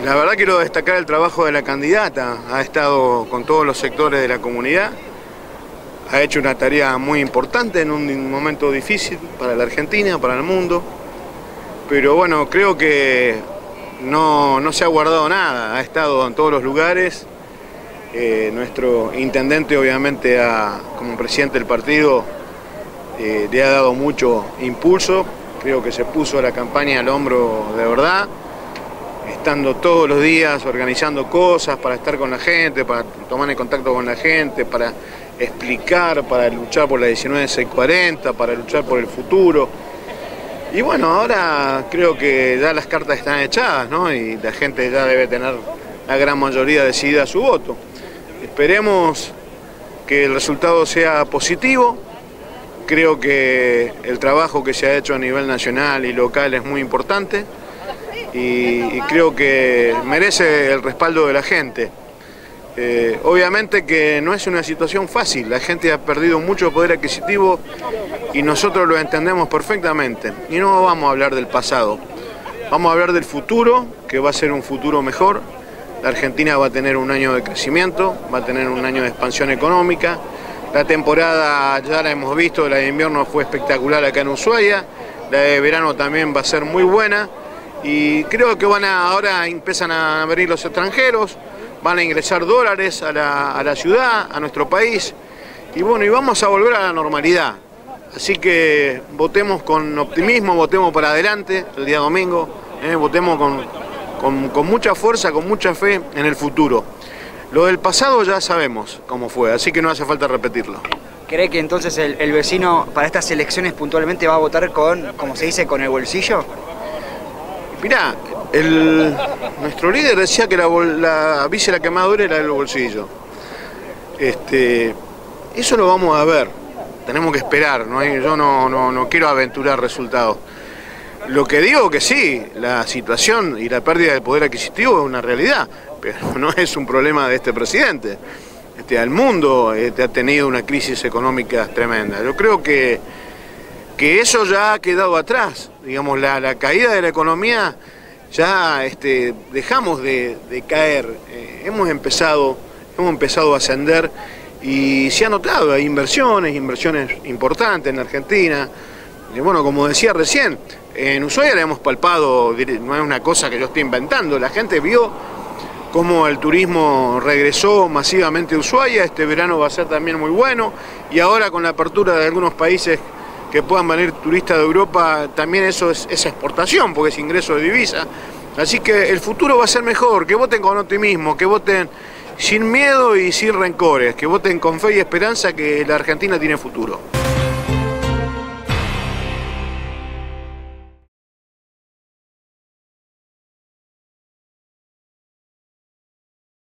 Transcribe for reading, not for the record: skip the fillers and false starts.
La verdad quiero destacar el trabajo de la candidata. Ha estado con todos los sectores de la comunidad, ha hecho una tarea muy importante en un momento difícil para la Argentina, para el mundo, pero bueno, creo que no se ha guardado nada, ha estado en todos los lugares. Nuestro intendente obviamente como presidente del partido le ha dado mucho impulso, creo que se puso la campaña al hombro de verdad, estando todos los días organizando cosas para estar con la gente, para tomar en contacto con la gente, para explicar, para luchar por la 19640, para luchar por el futuro. Y bueno, ahora creo que ya las cartas están echadas, ¿no? Y la gente ya debe tener la gran mayoría decidida su voto. Esperemos que el resultado sea positivo. Creo que el trabajo que se ha hecho a nivel nacional y local es muy importante y creo que merece el respaldo de la gente. Obviamente que no es una situación fácil, la gente ha perdido mucho poder adquisitivo y nosotros lo entendemos perfectamente. Y no vamos a hablar del pasado, vamos a hablar del futuro, que va a ser un futuro mejor. La Argentina va a tener un año de crecimiento, va a tener un año de expansión económica. La temporada ya la hemos visto, la de invierno fue espectacular acá en Ushuaia, la de verano también va a ser muy buena y creo que ahora empiezan a venir los extranjeros, van a ingresar dólares a la ciudad, a nuestro país y bueno, y vamos a volver a la normalidad. Así que votemos con optimismo, votemos para adelante el día domingo, votemos con mucha fuerza, con mucha fe en el futuro. Lo del pasado ya sabemos cómo fue, así que no hace falta repetirlo. ¿Cree que entonces el vecino para estas elecciones puntualmente va a votar con, como se dice, con el bolsillo? Mirá, nuestro líder decía que la vice la que más dura era el bolsillo. Eso lo vamos a ver, tenemos que esperar, ¿no? Yo no quiero aventurar resultados. Lo que digo que sí, la situación y la pérdida de poder adquisitivo es una realidad, pero no es un problema de este presidente. El mundo ha tenido una crisis económica tremenda. Yo creo que eso ya ha quedado atrás. Digamos, la caída de la economía, ya dejamos de caer. Hemos empezado a ascender y se ha notado, hay inversiones importantes en la Argentina. Y bueno, como decía recién, en Ushuaia la hemos palpado, no es una cosa que yo estoy inventando, la gente vio cómo el turismo regresó masivamente a Ushuaia, este verano va a ser también muy bueno, y ahora con la apertura de algunos países que puedan venir turistas de Europa, también eso es exportación, porque es ingreso de divisa. Así que el futuro va a ser mejor, que voten con optimismo, que voten sin miedo y sin rencores, que voten con fe y esperanza que la Argentina tiene futuro.